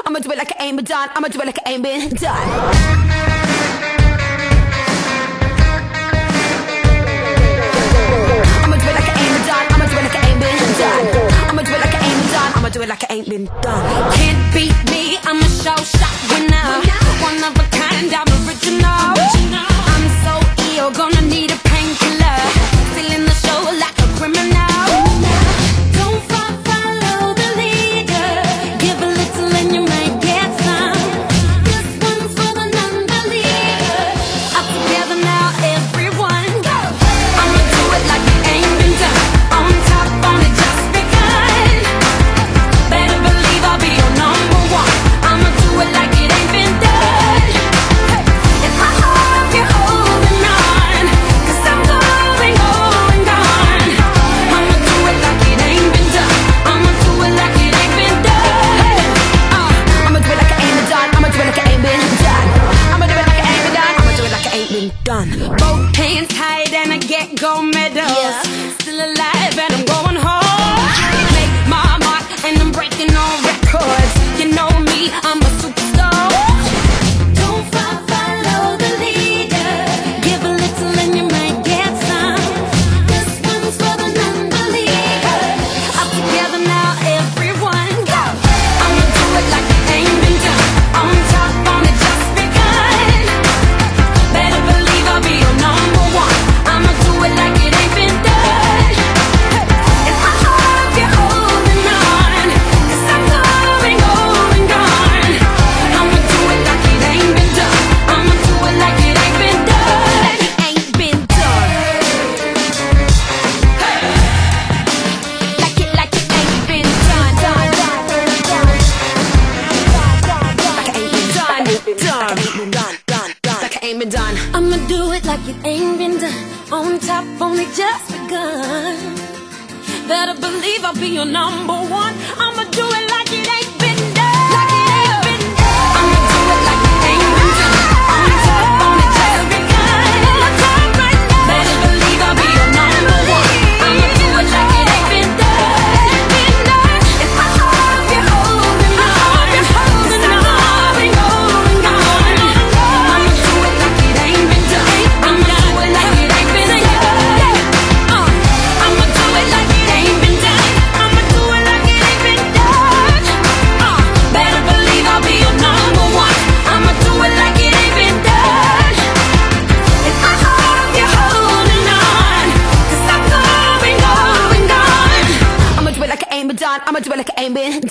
I'ma do it like it ain't been done. I'ma do it like it ain't been done. I'ma do it like it ain't been done. I'ma do it like it ain't been done. I'ma do it like it ain't been done. I'ma do it like it ain't been done. Can't beat me, I'm a show shot winner. One of a kind, I'm original. I'm so ill, gonna need a painkiller. Stealing the show like a criminal. Don't follow the leader. Give a little and you might get some. This one's for the non-believers. Up together now, everyone. I'ma do it like it ain't been done. On top, on it just begun. Better believe I'll be your number one. I'ma do it like it ain't been done. If I hope you're holding on, 'cause I'm going, going, gone. I'ma do it like it ain't been done. I'ma do it like it ain't been done. I'ma do it like it ain't been done. I'ma do it like it ain't been done. I'ma do it like it ain't been done. I'ma do it like it ain't been done. Both hands tied and I get gold medals. Still alive and I'm going home. Make my mark and I'm breaking all records. You know me, I'm a superstar. Don't follow the leader. Give a little and you might get some. This one's for the non-believers. Up together now, everyone. I'ma do it like it ain't been done. On top, on it just begun. Better believe I'll be your number one. I'ma do it like it ain't been done. And I hope you're holding on, 'cause I'm going, going, gone. I'ma do it like it ain't been done. I'ma do it like it ain't been done. It ain't been done. Like it ain't been done. Like it ain't been done. I'ma do it like it ain't been done. On top, only just begun. Better believe I'll be your number one. I'ma do it like it ain't been done. Like it ain't been done. I'ma do it like it ain't been done. On top, only just begun. On top right now. Better believe I'll be your number one. I'ma do it like it ain't been done. Been done. If I hope you're holding on, 'cause I'm going, going, gone. I'ma do it like it ain't been done. I'ma do it like it ain't been done. I'ma do it like it ain't been done. I'ma do it like it ain't been done. Better believe I'll be your number one. I'ma do it like it ain't been done. If I hope you're holding on, 'cause I'm going, going, gone. I'ma do it like it ain't been done. I'ma do it like it ain't been